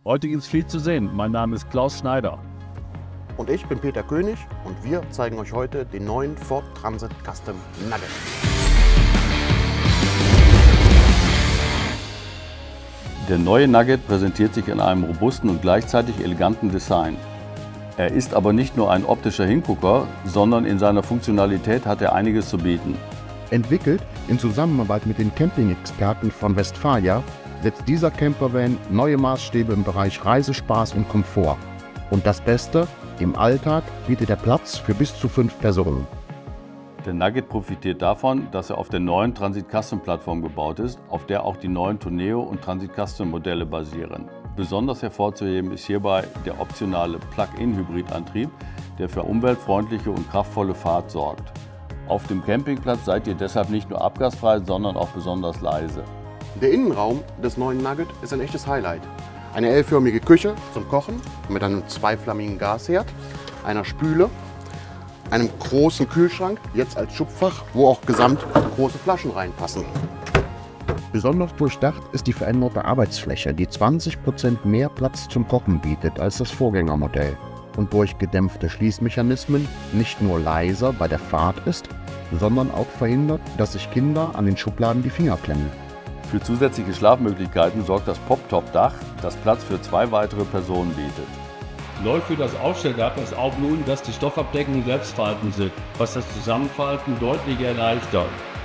Heute gibt es viel zu sehen. Mein Name ist Klaus Schneider. Und ich bin Peter König und wir zeigen euch heute den neuen Ford Transit Custom Nugget. Der neue Nugget präsentiert sich in einem robusten und gleichzeitig eleganten Design. Er ist aber nicht nur ein optischer Hingucker, sondern in seiner Funktionalität hat er einiges zu bieten. Entwickelt in Zusammenarbeit mit den Camping-Experten von Westfalia setzt dieser Campervan neue Maßstäbe im Bereich Reisespaß und Komfort. Und das Beste, im Alltag bietet er Platz für bis zu 5 Personen. Der Nugget profitiert davon, dass er auf der neuen Transit Custom Plattform gebaut ist, auf der auch die neuen Tourneo und Transit Custom Modelle basieren. Besonders hervorzuheben ist hierbei der optionale Plug-in-Hybridantrieb, der für umweltfreundliche und kraftvolle Fahrt sorgt. Auf dem Campingplatz seid ihr deshalb nicht nur abgasfrei, sondern auch besonders leise. Der Innenraum des neuen Nugget ist ein echtes Highlight. Eine L-förmige Küche zum Kochen mit einem zweiflammigen Gasherd, einer Spüle, einem großen Kühlschrank, jetzt als Schubfach, wo auch gesamt große Flaschen reinpassen. Besonders durchdacht ist die veränderte Arbeitsfläche, die 20% mehr Platz zum Kochen bietet als das Vorgängermodell und durch gedämpfte Schließmechanismen nicht nur leiser bei der Fahrt ist, sondern auch verhindert, dass sich Kinder an den Schubladen die Finger klemmen. Für zusätzliche Schlafmöglichkeiten sorgt das Pop-Top-Dach, das Platz für 2 weitere Personen bietet. Neu für das Aufstelldach ist auch nun, dass die Stoffabdeckungen selbstfaltend sind, was das Zusammenfalten deutlich erleichtert.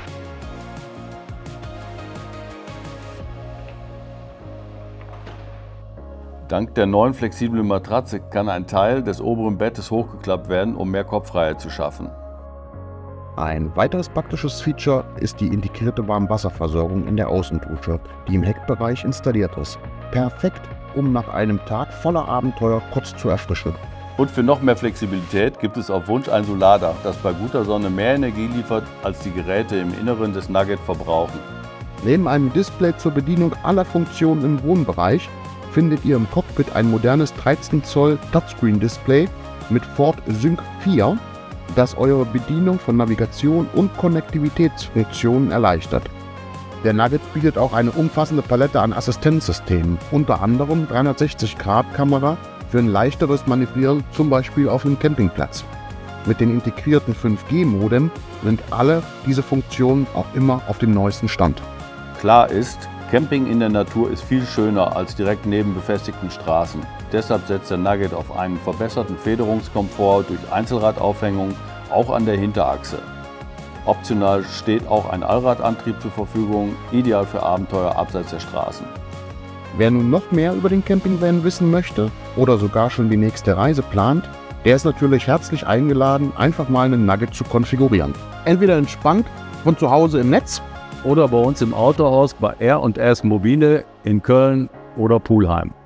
Dank der neuen flexiblen Matratze kann ein Teil des oberen Bettes hochgeklappt werden, um mehr Kopffreiheit zu schaffen. Ein weiteres praktisches Feature ist die integrierte Warmwasserversorgung in der Außendusche, die im Heckbereich installiert ist. Perfekt, um nach einem Tag voller Abenteuer kurz zu erfrischen. Und für noch mehr Flexibilität gibt es auf Wunsch ein Solardach, das bei guter Sonne mehr Energie liefert, als die Geräte im Inneren des Nugget verbrauchen. Neben einem Display zur Bedienung aller Funktionen im Wohnbereich findet ihr im Cockpit ein modernes 13 Zoll Touchscreen-Display mit Ford Sync 4, das eure Bedienung von Navigation und Konnektivitätsfunktionen erleichtert. Der Nugget bietet auch eine umfassende Palette an Assistenzsystemen, unter anderem 360-Grad-Kamera für ein leichteres Manövrieren, zum Beispiel auf einem Campingplatz. Mit den integrierten 5G-Modem sind alle diese Funktionen auch immer auf dem neuesten Stand. Klar ist, Camping in der Natur ist viel schöner als direkt neben befestigten Straßen. Deshalb setzt der Nugget auf einen verbesserten Federungskomfort durch Einzelradaufhängung, auch an der Hinterachse. Optional steht auch ein Allradantrieb zur Verfügung, ideal für Abenteuer abseits der Straßen. Wer nun noch mehr über den Campingvan wissen möchte oder sogar schon die nächste Reise plant, der ist natürlich herzlich eingeladen, einfach mal einen Nugget zu konfigurieren. Entweder entspannt von zu Hause im Netz Oder bei uns im Autohaus bei R&S Mobile in Köln oder Pulheim.